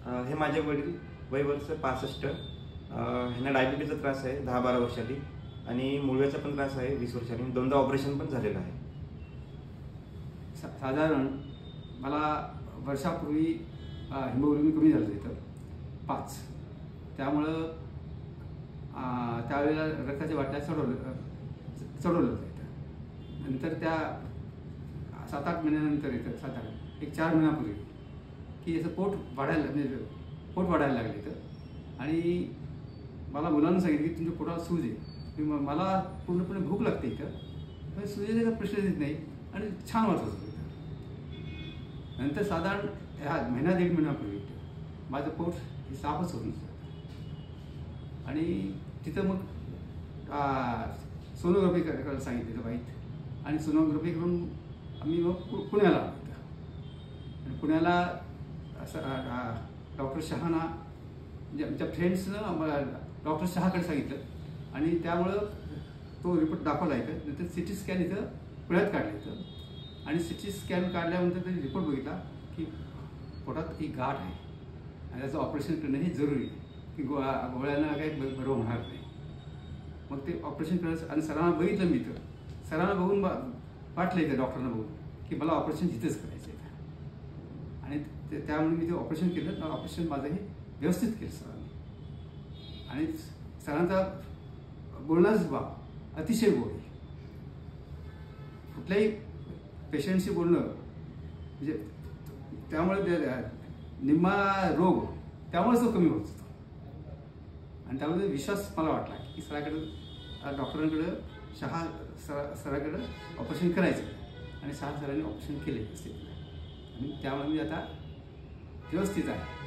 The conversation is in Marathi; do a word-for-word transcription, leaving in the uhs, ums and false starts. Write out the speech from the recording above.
हे माझे वडील वय वर्ष पासष्ट. ह्यांना डायबिटीचा त्रास आहे दहा बारा वर्षांनी आणि मुळव्याचा पण त्रास आहे वीस वर्षांनी. दोनदा ऑपरेशन पण झालेलं आहे. साधारण मला वर्षापूर्वी हिमोग्लोबिन कमी झालं इथं पाच. त्यामुळं त्यावेळेला रक्ताच्या वाट्या चढवलं चढवलं होतं इथं. नंतर त्या सात आठ महिन्यानंतर इथं सात आठ एक चार महिन्यापूर्वी की असं पोट वाढायला म्हणजे पोट वाढायला लागलं इथं. आणि मला मुलांना सांगितलं की तुमच्या पोटाला सूज आहे. मला पूर्णपणे भूक लागते इथं, पण सुजेचा प्रश्न येत नाही आणि छान वाटत होतं इथं. नंतर साधारण ह्या महिना दीड महिन्यापूर्वी माझं पोट हे साफच होऊन जातं. आणि तिथं मग सोनोग्राफी करायला सांगितलं वाईट. आणि सोनोग्राफी करून आम्ही मग पु पुण्याला आलो इथं. आणि पुण्याला असं डॉक्टर शहाना म्हणजे आमच्या फ्रेंड्सनं आम्हाला डॉक्टर शहाकडे सांगितलं आणि त्यामुळं तो रिपोर्ट दाखवला इथं. नंतर सी टी स्कॅन इथं पुण्यात काढलं इथं. आणि सी टी स्कॅन काढल्यानंतर त्यांनी रिपोर्ट बघितला की पोटात एक गाठ आहे आणि त्याचं ऑपरेशन करणं हे जरुरी आहे की गो गोळ्यांना काही बरं होणार नाही. मग ते ऑपरेशन करायचं आणि सरांना बघितलं मी इथं. सरांना बघून बा वाटलं इथं डॉक्टरांना बघून की मला ऑपरेशन तिथंच करायचं आहे. आणि ते त्यामुळे मी ते ऑपरेशन केलं. ऑपरेशन माझं हे व्यवस्थित केलं सरांनी. आणि सरांचा बोलण्याचा भाव अतिशय गोड आहे. कुठल्याही पेशंटशी बोलणं म्हणजे त्यामुळे निम्मा रोग त्यामुळेच तो कमी होत असतो. आणि त्यामुळे विश्वास मला वाटला की सराकडं डॉक्टरांकडं शहा सरा सराकडं ऑपरेशन करायचं आणि शहा सरांनी ऑपरेशन केले असते. आणि त्यामुळे मी आता व्यवस्थित आहे.